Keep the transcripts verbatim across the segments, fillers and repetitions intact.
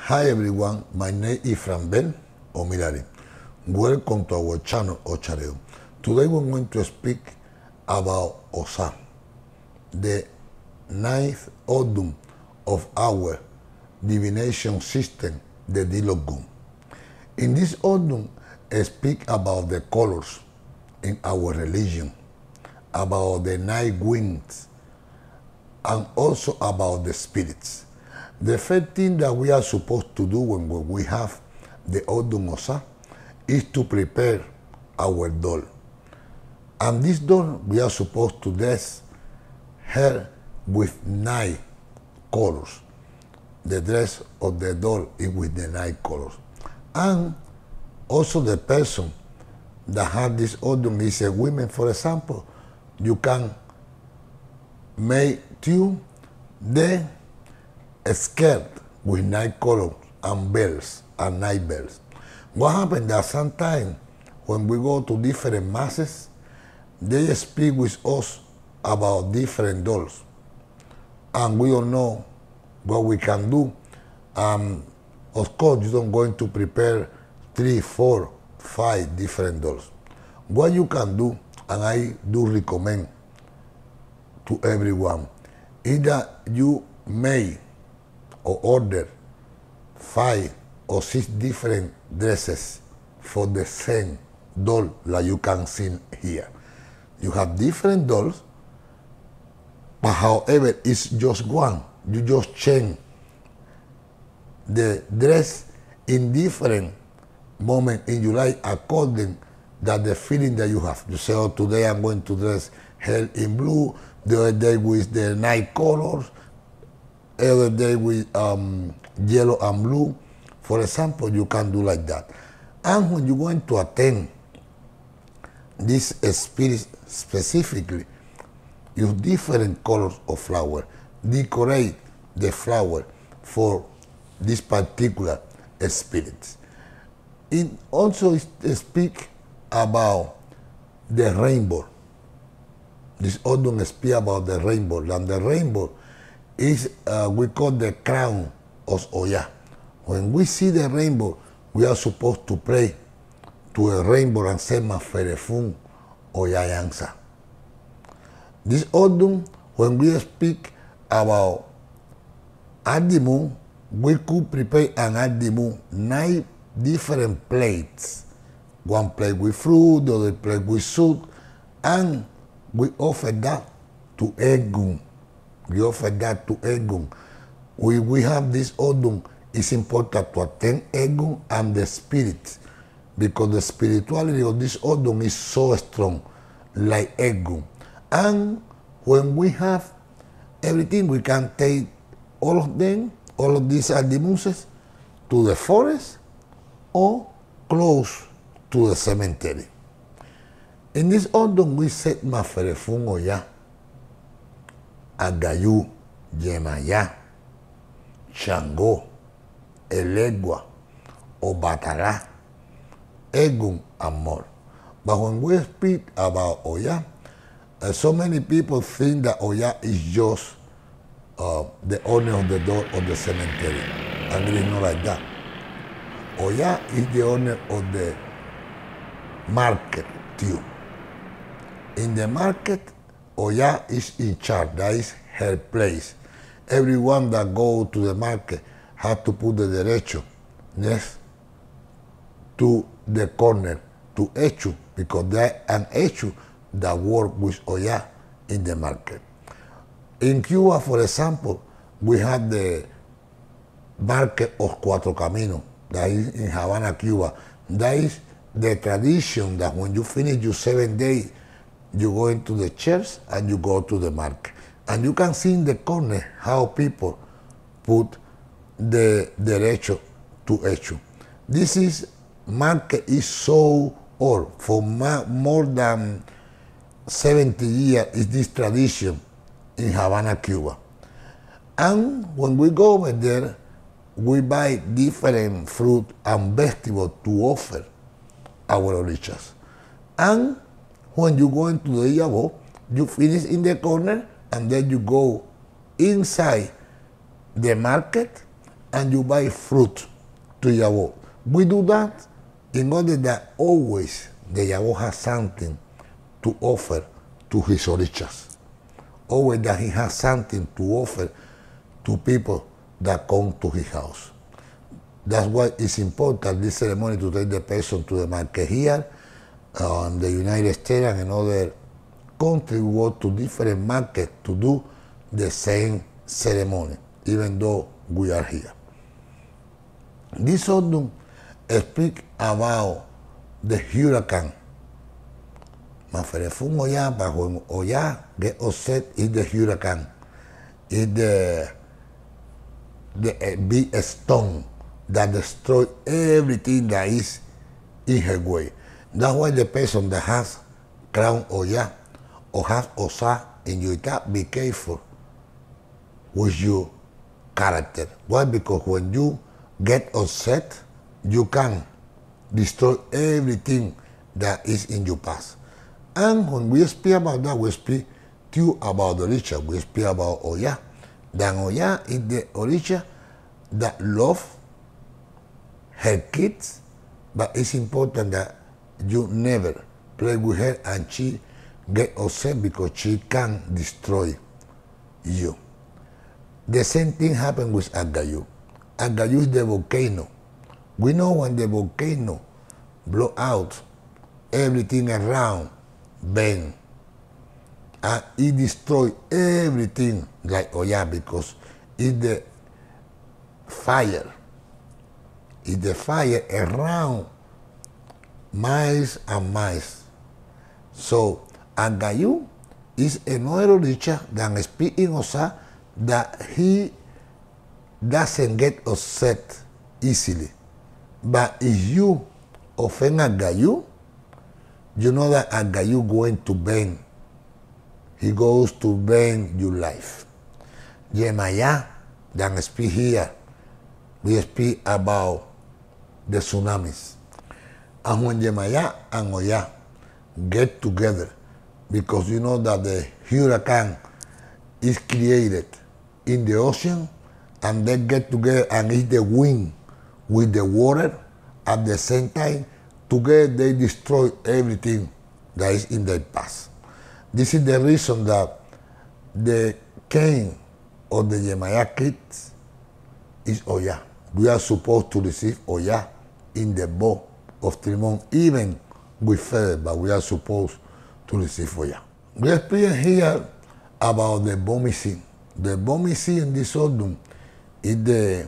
Hi everyone, my name is Franbel Omilari. Welcome to our channel Ochareo. Today we're going to speak about Osa, the ninth odum of our divination system, the Dilogun. In this odum, I speak about the colors in our religion, about the night winds, and also about the spirits. The first thing that we are supposed to do when we have the Odum Osa is to prepare our doll. And this doll, we are supposed to dress her with nine colors. The dress of the doll is with the nine colors. And also the person that has this Odum is a woman, for example, you can make you the a skirt with nine colors and bells and nine bells. What happens that sometimes when we go to different masses, they speak with us about different dolls. And we don't know what we can do. Um, of course, you don't going to prepare three, four, five different dolls. What you can do, and I do recommend to everyone, is that you may or order five or six different dresses for the same doll that you can see here. You have different dolls, but however, it's just one. You just change the dress in different moments in your life according to the feeling that you have. You say, oh, today I'm going to dress her in blue, the other day with the night colors, other day with um, yellow and blue. For example, you can do like that. And when you're going to attend this spirit specifically, use different colors of flower. Decorate the flower for this particular spirit. It also speaks about the rainbow. This Odum speaks about the rainbow, and the rainbow is uh, we call the crown of Oya. When we see the rainbow, we are supposed to pray to a rainbow and say Maferefun Oya Yansa. This Odum, when we speak about Adimu, we could prepare an Adimu nine different plates. One plate with fruit, the other plate with soup, and we offer that to Egun. We offer that to Egun. We, we have this Odum. It's important to attend Egun and the spirit, because the spirituality of this Odum is so strong, like Egun. And when we have everything, we can take all of them, all of these Adimuses, to the forest or close to the cemetery. In this Odum, we set Maferefun Oya, Agayu, Yemaya, Shango, Elegua, Obatala, Egun, and more. But when we speak about Oya, uh, so many people think that Oya is just uh, the owner of the door of the cemetery. And it is not like that. Oya is the owner of the market too. In the market, Oya is in charge. That is her place. Everyone that go to the market has to put the derecho next to the corner to Echu, because there an Echu that work with Oya in the market. In Cuba, for example, we have the market of Cuatro Caminos, that is in Havana, Cuba. That is the tradition that when you finish your seven days, you go into the church and you go to the market. And you can see in the corner how people put the derecho to Echu. This is, market is so old. For more than seventy years is this tradition in Havana, Cuba. And when we go over there, we buy different fruit and vegetables to offer our orishas. And when you go into the Yabo, you finish in the corner, and then you go inside the market and you buy fruit to Yahweh. We do that in order that always the Yahweh has something to offer to his orichas. Always that he has something to offer to people that come to his house. That's why it's important, this ceremony, to take the person to the market here, uh, in the United States and in other countries. We go to different markets to do the same ceremony, even though we are here. This Odom speak about the hurricane. Maferefun Oya, but when Oya get upset, is the hurricane. Is the, the uh, big stone that destroy everything that is in her way. That's why the person that has crown Oya or has Osa in your top, be careful with your character. Why? Because when you get upset, you can destroy everything that is in your past. And when we speak about that, we speak too about the Orisha. We speak about Oya. Then Oya is the Orisha that love her kids, but it's important that you never play with her and she get upset because she can destroy you. The same thing happened with Agayu. Agayu is the volcano. We know when the volcano blow out, everything around burn. And it destroy everything like Oya because it's the fire. It's the fire around miles and miles. So Agayu is another Orisha that speaks in Osa that he doesn't get upset easily. But if you offend Agayu, you know that Agayu going to burn. He goes to burn your life. Yemaya, that speak here, we speak about the tsunamis. And when Yemaya and Oya get together, because you know that the hurricane is created in the ocean, and they get together and it's the wind with the water at the same time, together they destroy everything that is in their past. This is the reason that the king of the Yemaya kids is Oya. We are supposed to receive Oya in the bow of Trimon, even with feather, but we are supposed to receive Oya. We are speaking here about the Bomisi. The Bomisi in this Odom is the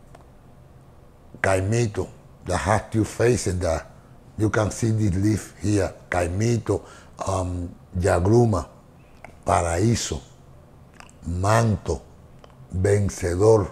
Caimito that has two faces that you can see this leaf here. Caimito, um, Yagruma, Paraíso, Manto, Vencedor,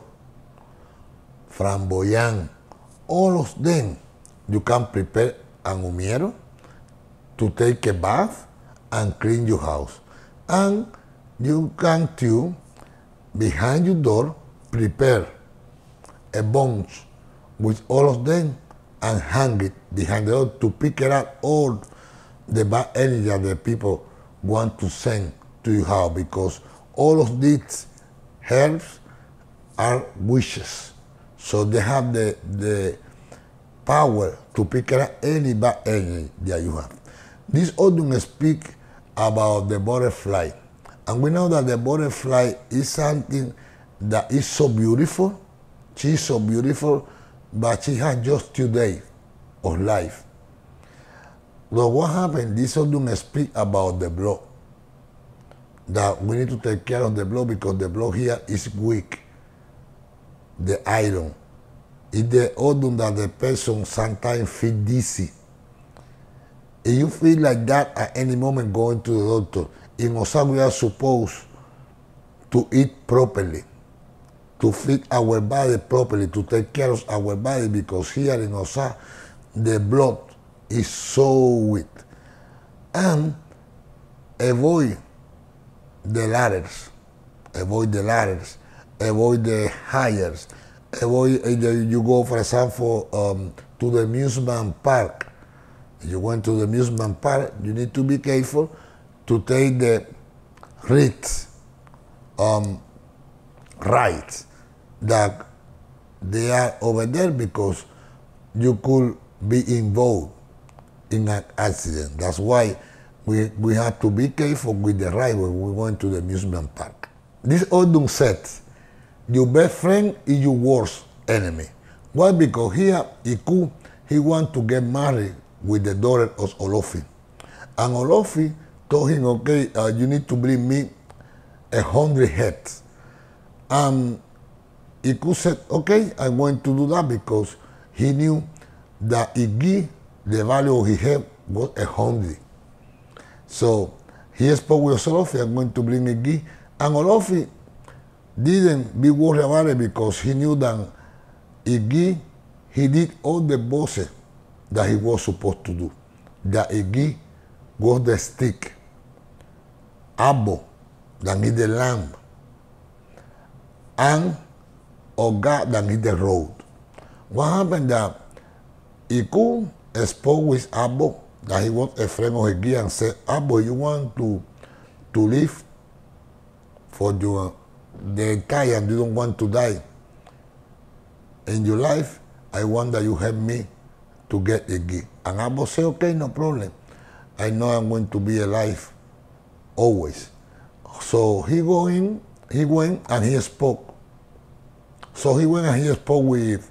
Framboyán. All of them you can prepare an humiero to take a bath and clean your house. And you can too, behind your door, prepare a bunch with all of them and hang it behind the door to pick it up all the bad energy that the people want to send to your house, because all of these herbs are wishes. So they have the, the power to pick up any bad energy that you have. This Odom speak about the butterfly. And we know that the butterfly is something that is so beautiful. She's so beautiful, but she has just two days of life. But what happened? This Odom speak about the blood. That we need to take care of the blood because the blood here is weak. The iron. It's the Odom that the person sometimes feel dizzy. If you feel like that at any moment, going to the doctor. In Osa, we are supposed to eat properly, to feed our body properly, to take care of our body, because here in Osa, the blood is so weak. And avoid the ladders, avoid the ladders, avoid the hires, avoid, you go, for example, um, to the amusement park. If you went to the amusement park, you need to be careful to take the rights, um, rights that they are over there because you could be involved in an accident. That's why we, we have to be careful with the ride when we went to the amusement park. This Odun said, your best friend is your worst enemy. Why? Because here, Iku, he want to get married with the daughter of Olofi. And Olofi told him, okay, uh, you need to bring me a hundred heads. And Iku said, okay, I'm going to do that because he knew that Igi, the value of his head was a hundred. So he spoke with Olofi, I'm going to bring Igi. And Olofi didn't be worried about it because he knew that Igi, he did all the bosses that he was supposed to do. That Igi was the stick. Abo, that is the lamb. And Oga, that is the road. What happened that Iku spoke with Abo, that he was a friend of Igi, and said, Abo, you want to, to live for your, the entire, and you don't want to die in your life, I want that you help me to get Igi. And Abo said, okay, no problem. I know I'm going to be alive always. So he go in, he went and he spoke. So he went and he spoke with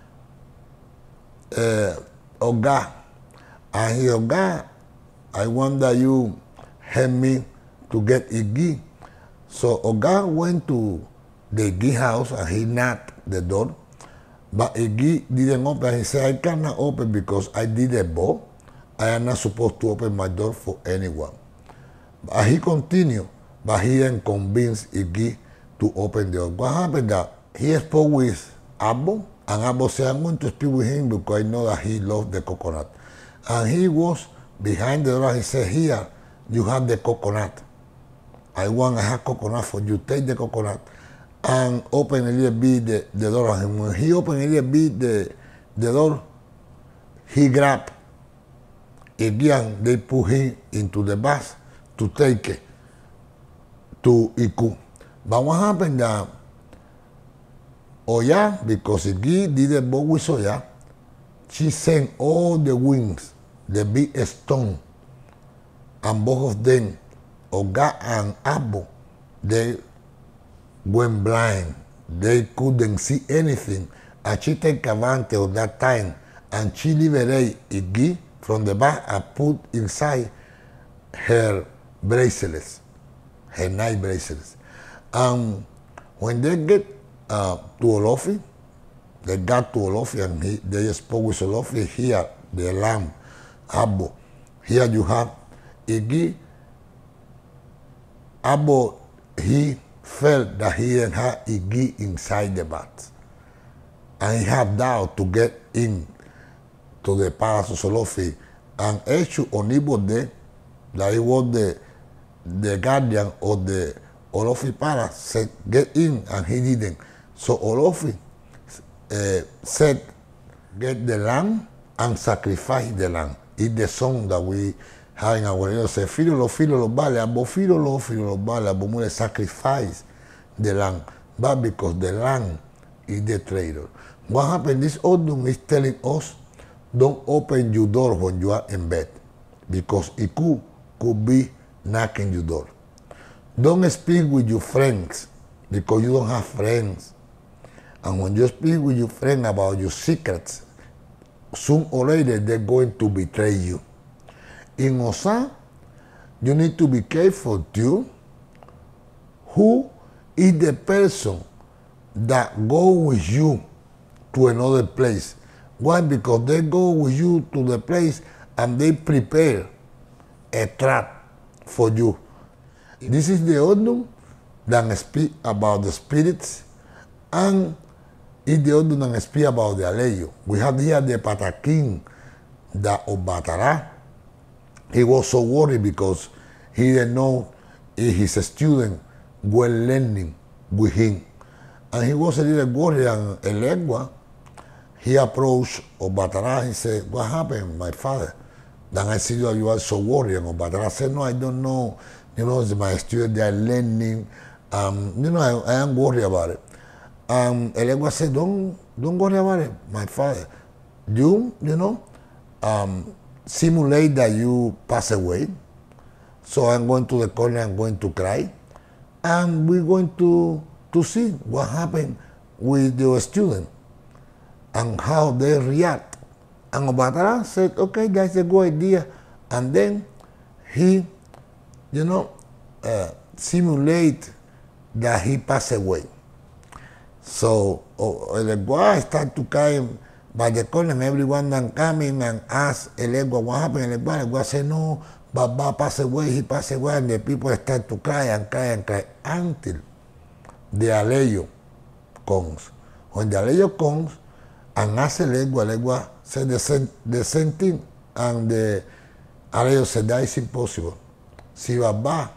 uh, Oga. And he, Oga, I want that you help me to get Igi. So Oga went to the Igi house and he knocked the door. But Igi didn't open. He said, I cannot open because I did a vow. I am not supposed to open my door for anyone. But he continued, but he didn't convince Igi to open the door. What happened that he spoke with Abo, and Abo said, I'm going to speak with him because I know that he loves the coconut. And he was behind the door. He said, here, you have the coconut. I want to have coconut for you. Take the coconut and open a little bit the, the door. And when he opened a little bit the, the door, he grabbed Igi and they put him into the bus to take it to Iku. But what happened that Oya, because Igi didn't go with Oya, she sent all the wings, the big stone, and both of them, Oga and Abo, they went blind. They couldn't see anything. And she took advantage of that time and she liberated Igi from the bag and put inside her bracelets, her night bracelets. And when they get uh, to Olofi, they got to Olofi and he, they spoke with Olofi. Here, the lamb, Abo. Here you have Igi. Abo, he felt that he didn't have Igi inside the bath. And he had doubt to get in to the palace of Olofi. And Eshu Onibode, that he was the, the guardian of the Olofi palace, said, get in, and he didn't. So Olofi uh, said, get the lamb and sacrifice the lamb. It's the song that we have in our radio. Say, filo lo, filo lo, vale, abo filo lo, filo lo, vale, abo mule, sacrifice the lamb. But because the lamb is the traitor. What happened? This Odun is telling us, don't open your door when you are in bed, because Iku could be knocking your door. Don't speak with your friends, because you don't have friends. And when you speak with your friend about your secrets, soon or later they're going to betray you. In Osa, you need to be careful too. Who is the person that go with you to another place? Why? Because they go with you to the place and they prepare a trap for you. This is the Odun that speak about the spirits, and it's the Odun that speak about the Aleyo. We have here the Patakin that Obatara. He was so worried because he didn't know if his students were learning with him. And he was a little worried, and Elegua, he approached Obatara. He said, what happened, my father? Then I see that you are so worried. And Obatara said, no, I don't know. You know, my students, they are learning. Um, you know, I, I am worried about it. And Elegua said, don't, don't worry about it, my father. You, you know, um, simulate that you pass away. So I'm going to the corner, I'm going to cry. And we're going to, to see what happened with your student and how they react. And Obatara said, okay, that's a good idea. And then he, you know, uh, simulate that he passed away. So Elegua started to cry by the corner, and everyone then coming and ask Elegua what happened. Elegua, Elegua said, no, Baba passed away, he passed away, and the people start to cry and cry and cry until the Aleyo comes. When the Aleyo comes and asks Elegua, Elegua said the same, the same thing, and the Aleyo said that is impossible. Si Baba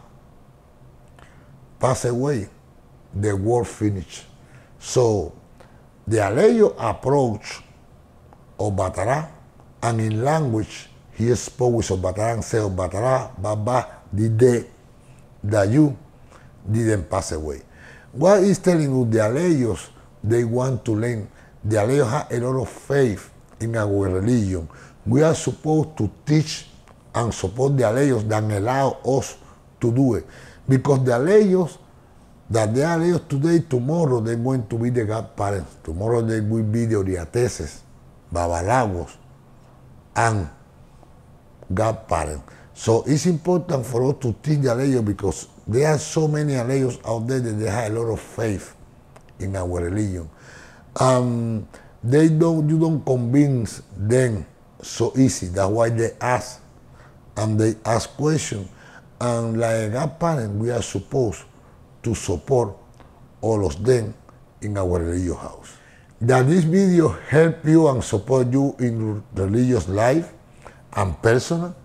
passed away, the war finished. So the Aleyo approached Obatara, and in language he spoke with Obatara and said, Obatara, Baba did they, that you didn't pass away. What is telling you the Aleyos, they want to learn. The Aleyos have a lot of faith in our religion. We are supposed to teach and support the Aleyos that allow us to do it. Because the Aleyos, that they are Aleyos today, tomorrow they're going to be the godparents. Tomorrow they will be the Oriateses, Babalagos, and godparents. So it's important for us to teach the Aleyos because there are so many Aleyos out there that they have a lot of faith in our religion. Um, they don't, you don't convince them so easy. That's why they ask, and they ask questions. And like godparents, we are supposed to support all of them in our religious house. That this video help you and support you in religious life and personal?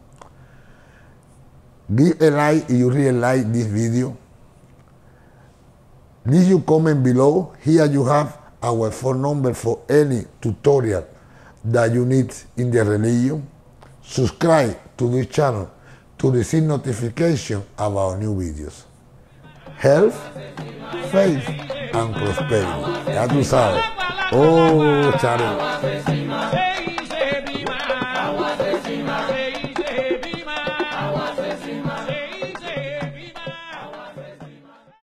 Give a like if you really like this video. Leave your comment below. Here you have our phone number for any tutorial that you need in the religion. Subscribe to this channel to receive notification about new videos. Health, faith, and prosperity. Ya tú sabes. Oh, Charo.